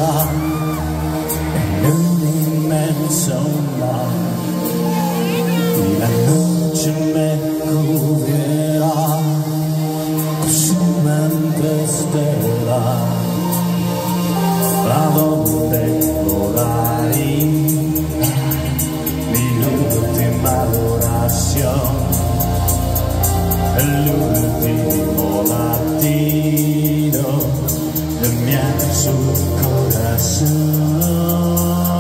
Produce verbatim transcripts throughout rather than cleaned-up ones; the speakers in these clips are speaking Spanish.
perderá en un inmenso mar y la noche me cubrirá con su mente estelar. ¿A dónde volaré? Mi última adoración, el último latido de mi azul corazón.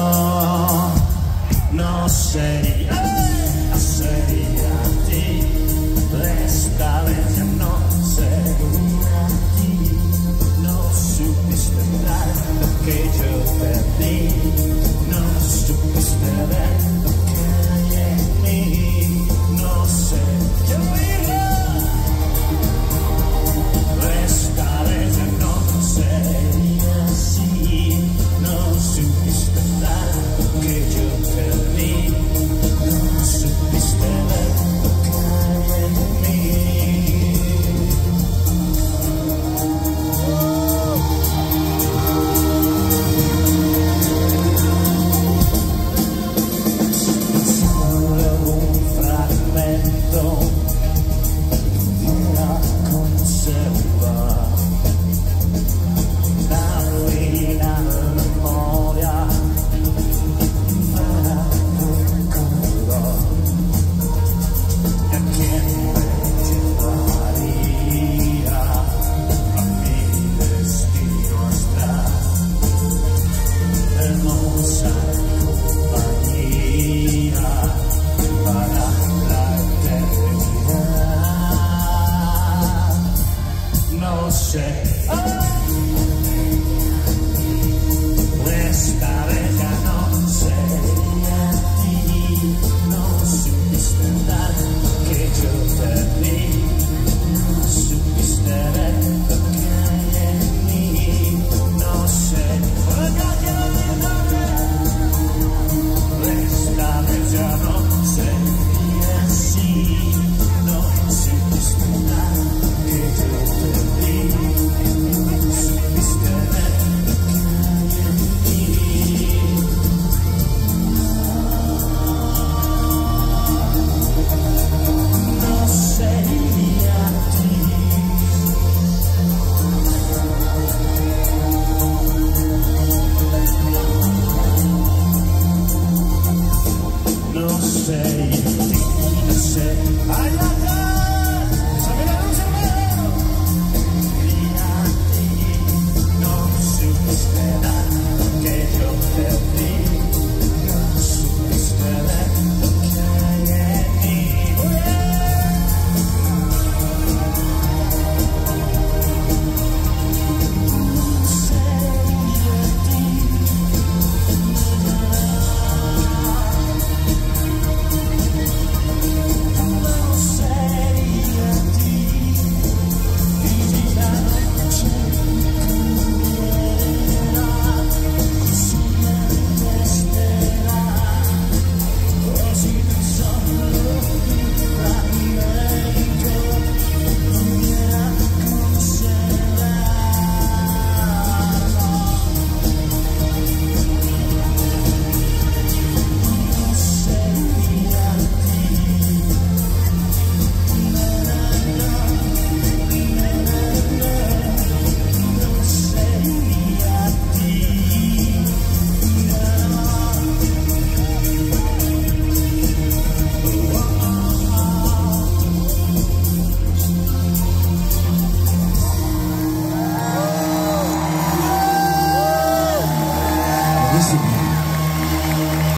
No sería, no sería a ti, esta vez ya no sería a ti. No supiste dar lo que yo te di, no supiste ver lo que hay en mí. No sé, yo iré, esta vez ya no sería así. No supiste dar lo que yo te di, no supiste ver lo que hay en mí. Solo un fragmento pudiera conservar la final memoria para recordar a quién me llevaría a mi destino astral. Hermosa compañía para la eternidad. No sé, esta vez ya no sería a ti. No supiste dar lo que yo te di, no supiste ver lo que hay en mí. No sé, esta vez ya no sería así. No supiste dar lo que yo te di, no supiste ver lo que hay en mí. No sería a ti. No sé, no sé. ¡Ay, ay, ay! ¡Sabe la luz, hermano! Y a ti no supiste dar lo que yo te di, no supiste ver lo que hay en mí. No sería a ti. No sería a ti, y la noche cubrirá con su mente estelar. Oh, si tan solo un fragmento pudiera conservarlo. No sería a ti. No sería a ti. Listen.